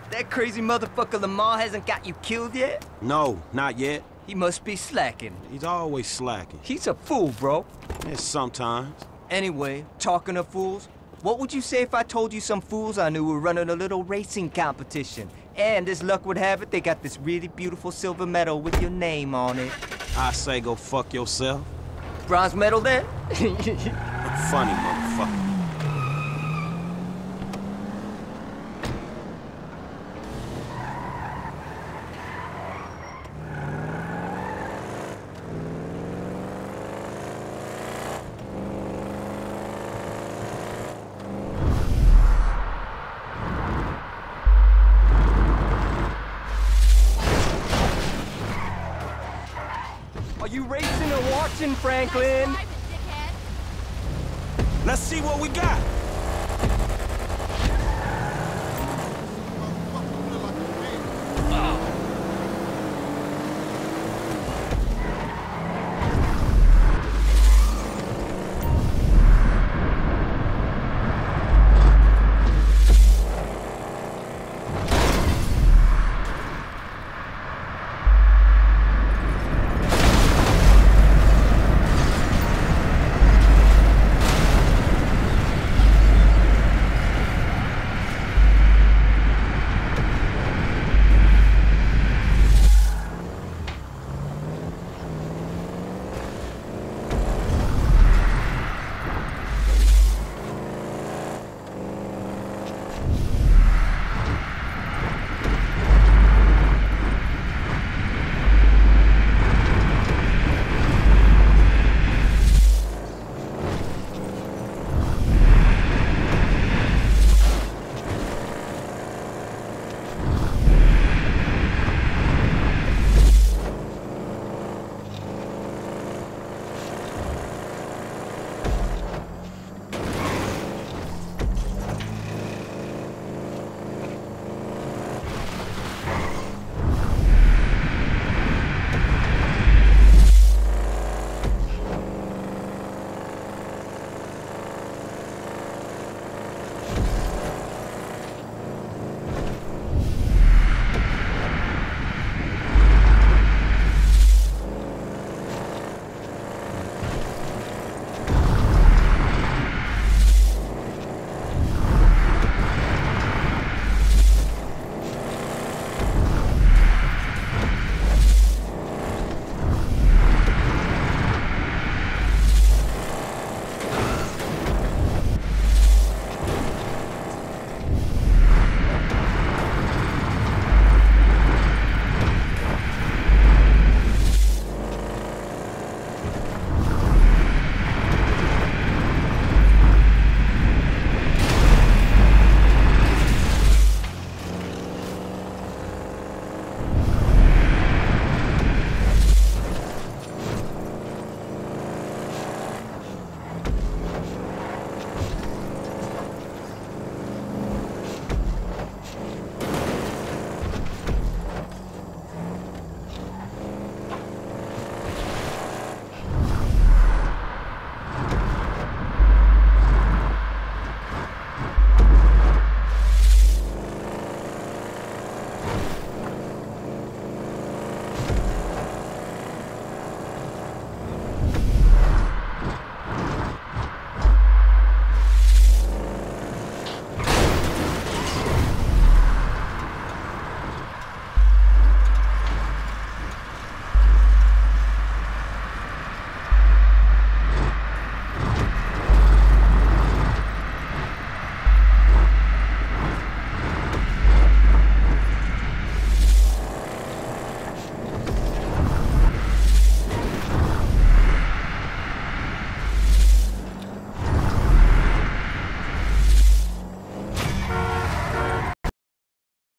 That crazy motherfucker Lamar hasn't got you killed yet? No, not yet. He must be slacking. He's always slacking. He's a fool, bro. Yeah, sometimes. Anyway, talking of fools, what would you say if I told you some fools I knew were running a little racing competition? And as luck would have it, they got this really beautiful silver medal with your name on it. I say go fuck yourself. Bronze medal then? Funny motherfucker. Are you racing or watching, Franklin? Let's see what we got.